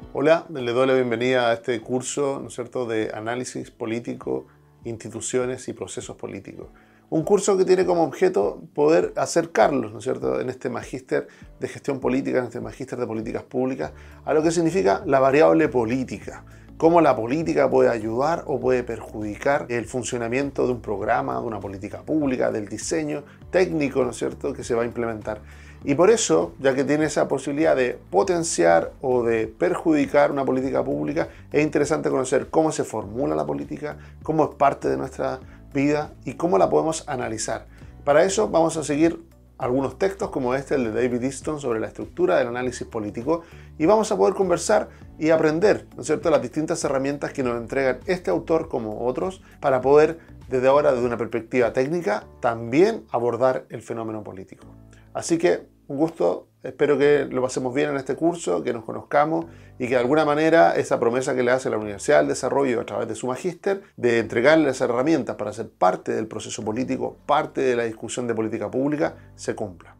Hola, le doy la bienvenida a este curso, ¿no es cierto?, de análisis político, instituciones y procesos políticos. Un curso que tiene como objeto poder acercarlos, ¿no es cierto?, en este magíster de gestión política, en este magíster de políticas públicas, a lo que significa la variable política. Cómo la política puede ayudar o puede perjudicar el funcionamiento de un programa, de una política pública, del diseño técnico, ¿no es cierto?, que se va a implementar. Y por eso, ya que tiene esa posibilidad de potenciar o de perjudicar una política pública, es interesante conocer cómo se formula la política, cómo es parte de nuestra vida y cómo la podemos analizar. Para eso vamos a seguir algunos textos como este, el de David Easton, sobre la estructura del análisis político, y vamos a poder conversar y aprender, ¿no es cierto?, las distintas herramientas que nos entregan este autor como otros para poder, desde ahora, desde una perspectiva técnica, también abordar el fenómeno político. Así que un gusto, espero que lo pasemos bien en este curso, que nos conozcamos y que de alguna manera esa promesa que le hace la Universidad del Desarrollo a través de su magíster, de entregarles herramientas para ser parte del proceso político, parte de la discusión de política pública, se cumpla.